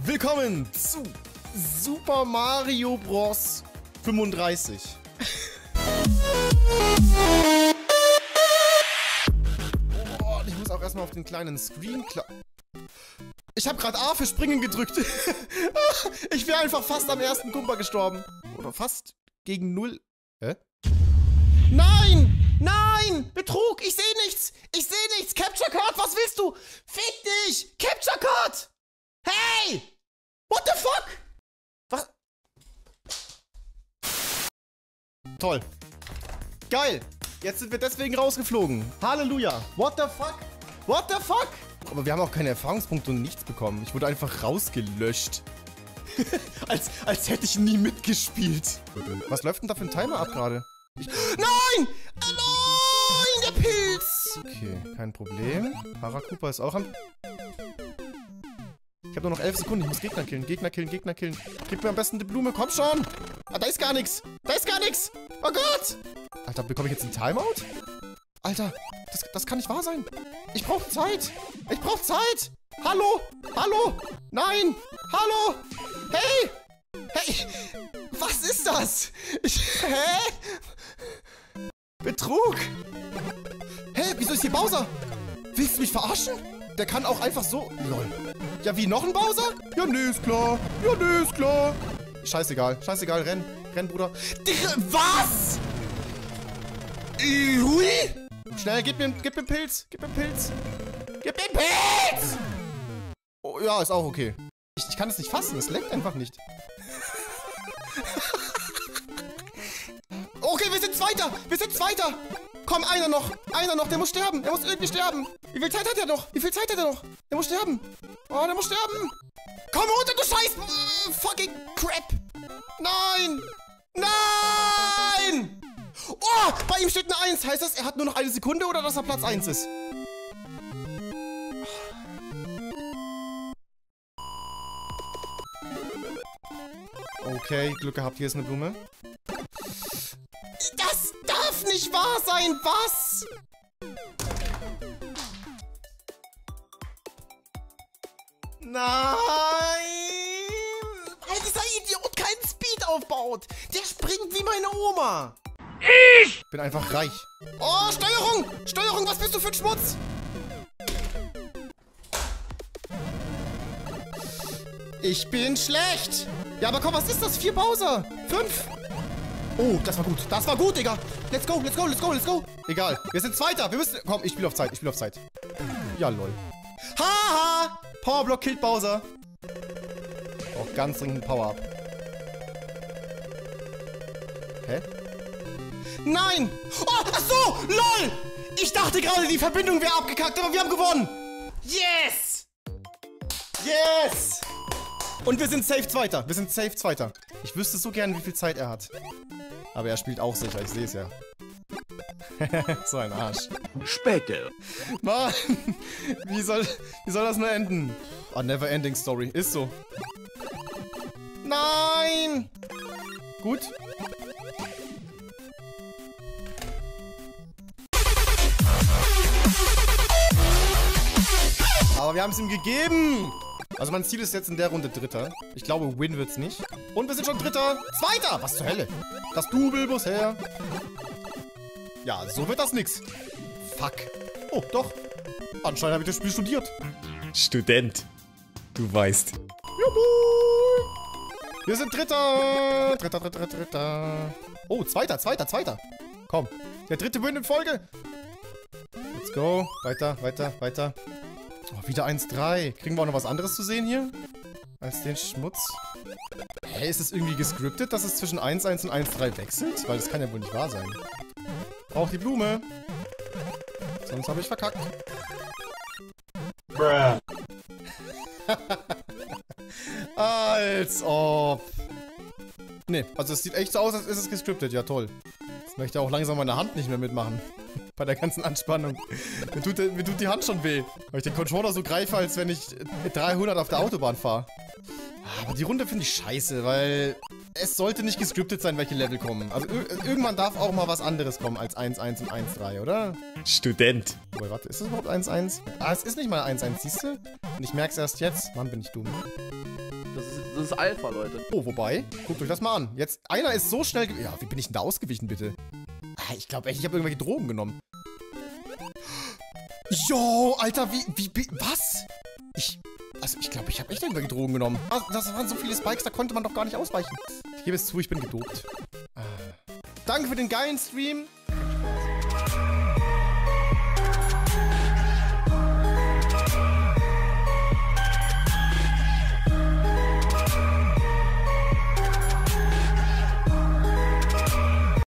Willkommen zu Super Mario Bros. 35. Oh, ich muss auch erstmal auf den kleinen Screen Ich habe gerade A für Springen gedrückt. Ich wäre einfach fast am ersten Kumpa gestorben. Oder fast gegen 0. Hä? Nein! Nein! Betrug! Ich sehe nichts! Ich sehe nichts! Capture Card, was willst du? Fick dich! Capture Card! Hey! What the fuck? Was? Toll. Geil. Jetzt sind wir deswegen rausgeflogen. Halleluja. What the fuck? What the fuck? Aber wir haben auch keine Erfahrungspunkte und nichts bekommen. Ich wurde einfach rausgelöscht. als hätte ich nie mitgespielt. Was läuft denn da für ein Timer ab gerade? Nein! Nein! Der Pilz! Okay, kein Problem. Parakupa ist auch am... Ich habe nur noch 11 Sekunden. Ich muss Gegner killen, Gegner killen, Gegner killen. Gib mir am besten die Blume. Komm schon! Ah, da ist gar nichts. Da ist gar nichts. Oh Gott! Alter, bekomme ich jetzt einen Timeout? Alter, das kann nicht wahr sein. Ich brauche Zeit. Ich brauche Zeit. Hallo? Hallo? Nein! Hallo? Hey! Hey! Was ist das? Hä? Betrug? Hä? Wieso ist hier Bowser? Willst du mich verarschen? Der kann auch einfach so... Lol. Ja, wie, noch ein Bowser? Ja, nee, ist klar. Ja, nee, ist klar. Scheißegal. Scheißegal, renn. Renn, Bruder. Was? Hui? Schnell, gib mir einen Pilz. Gib mir einen Pilz. Gib mir einen Pilz! Oh, ja, ist auch okay. Ich kann es nicht fassen. Es leckt einfach nicht. Okay, wir sind Zweiter. Wir sind Zweiter. Komm, einer noch. Einer noch. Der muss sterben. Der muss irgendwie sterben. Wie viel Zeit hat er noch? Wie viel Zeit hat er noch? Der muss sterben. Oh, der muss sterben. Komm runter, du scheiß fucking Crap. Nein. Nein. Oh, bei ihm steht eine 1. Heißt das, er hat nur noch eine Sekunde oder dass er Platz 1 ist? Okay, Glück gehabt. Hier ist eine Blume. Das darf nicht wahr sein. Was? Nein! Weil dieser Idiot keinen Speed aufbaut. Der springt wie meine Oma. Ich bin einfach reich. Oh, Steuerung! Steuerung, was bist du für ein Schmutz? Ich bin schlecht. Ja, aber komm, was ist das? 4 Bowser. 5. Oh, das war gut. Das war gut, Digga. Let's go, let's go, let's go, let's go. Egal, wir sind Zweiter. Wir müssen... Komm, ich spiele auf Zeit. Ich spiele auf Zeit. Ja, lol. Haha! Powerblock killt Bowser. Auch ganz dringend Power-Up. Hä? Nein! Oh, ach so! LOL! Ich dachte gerade, die Verbindung wäre abgekackt, aber wir haben gewonnen! Yes! Yes! Und wir sind safe Zweiter. Wir sind safe Zweiter. Ich wüsste so gern, wie viel Zeit er hat. Aber er spielt auch sicher, ich sehe es ja. So ein Arsch. Später. Mann! Wie soll das nur enden? Oh, never ending story. Ist so. Nein! Gut. Aber wir haben es ihm gegeben! Also mein Ziel ist jetzt in der Runde Dritter. Ich glaube, Win wird's nicht. Und wir sind schon Dritter. Zweiter! Was zur Hölle? Das Double muss her. Ja, so wird das nix. Fuck. Oh, doch. Anscheinend habe ich das Spiel studiert. Student. Du weißt. Juhu! Wir sind Dritter. Dritter. Oh, Zweiter. Komm. Der dritte Win in Folge. Let's go. Weiter. Oh, wieder 1-3. Kriegen wir auch noch was anderes zu sehen hier? Als den Schmutz. Hä, ist es irgendwie gescriptet, dass es zwischen 1-1 und 1-3 wechselt? Weil das kann ja wohl nicht wahr sein. Auch die Blume. Sonst habe ich verkackt. Bruh. Als ob. Nee, also es sieht echt so aus, als ist es gescriptet. Ja, toll. Jetzt möchte auch langsam meine Hand nicht mehr mitmachen. Bei der ganzen Anspannung. Mir tut die Hand schon weh. Weil ich den Controller so greife, als wenn ich 300 auf der Autobahn fahre. Aber die Runde finde ich scheiße, weil es sollte nicht gescriptet sein, welche Level kommen. Also irgendwann darf auch mal was anderes kommen als 1-1 und 1-3, oder? Student. Wobei, warte, ist das überhaupt 1-1? Ah, es ist nicht mal 1-1, siehst du? Und ich merk's erst jetzt. Mann, bin ich dumm. Das ist Alpha, Leute. Oh, wobei, guckt euch das mal an. Jetzt, einer ist so schnell... Ja, wie bin ich denn da ausgewichen, bitte? Ah, ich glaube echt, ich habe irgendwelche Drogen genommen. Jo, Alter, was? Also ich glaube, ich habe echt irgendwelche Drogen genommen. Das waren so viele Spikes, da konnte man doch gar nicht ausweichen. Ich gebe es zu, ich bin gedopt. Danke für den geilen Stream.